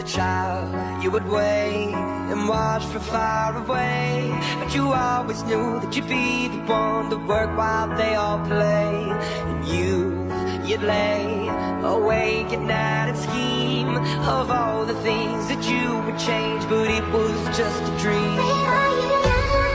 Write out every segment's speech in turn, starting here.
child, you would wait and watch from far away, but you always knew that you'd be the one to work while they all play. And you'd lay awake at night and scheme of all the things that you would change, but it was just a dream. Where are you now?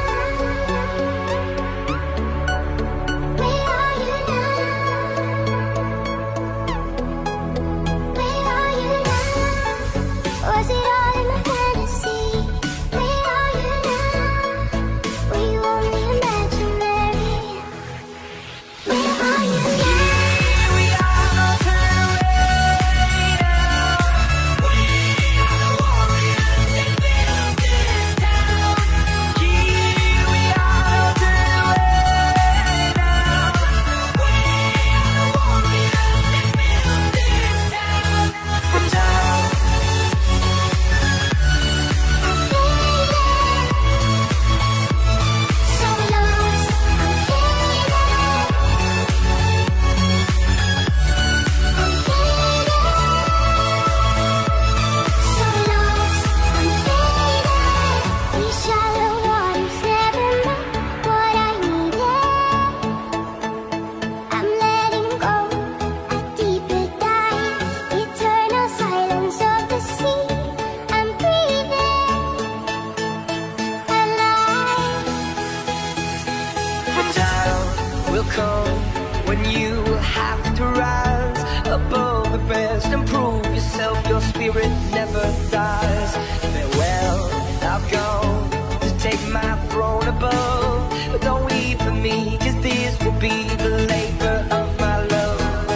When you have to rise above the rest and prove yourself, your spirit never dies. Farewell, I've gone to take my throne above, but don't weep for me, 'cause this will be the labor of my love.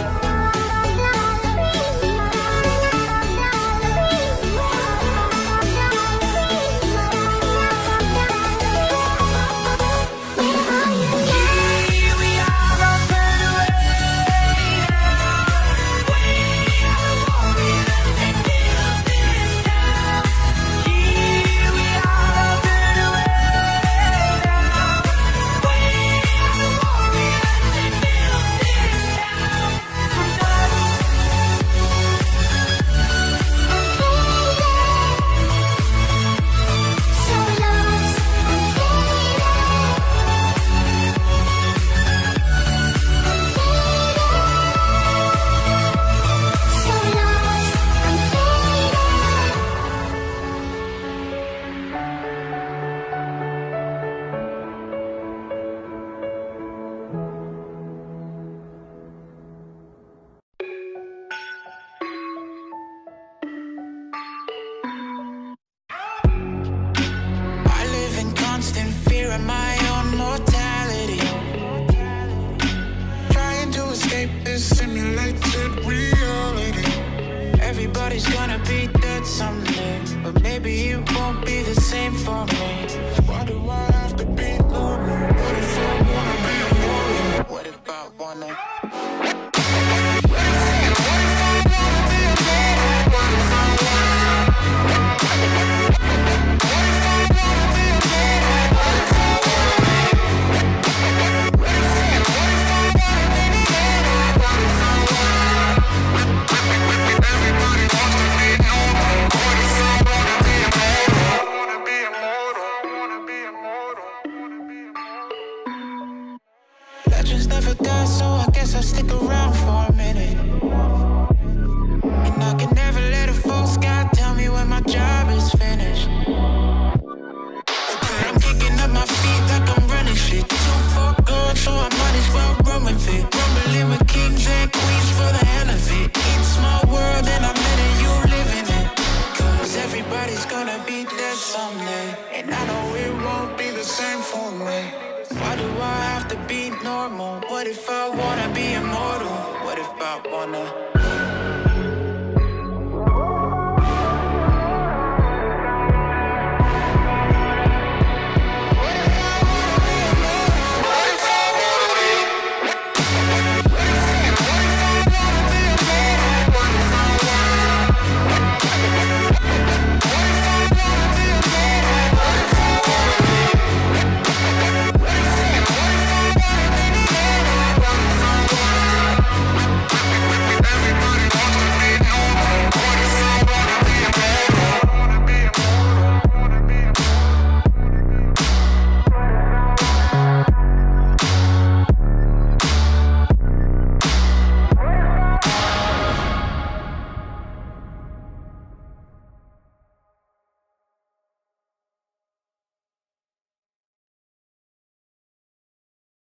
My own mortality, trying to escape this simulated reality. Everybody's gonna be dead someday, but maybe it won't be the same for me. Why do I have to be normal? What if I wanna be immortal? What if I wanna? Legends never die, so I guess I'll stick around for a minute. And I can never let a false guy tell me when my job is finished. I'm kicking up my feet like I'm running shit. Too far gone, so I might as well run with it. Rumbling with kings and queens for the hell of it. Each small world and I'm letting you live in it. 'Cause everybody's gonna be dead someday, and I know it won't be the same for me. Why do I have to be normal? What if I wanna be immortal? What if I wanna?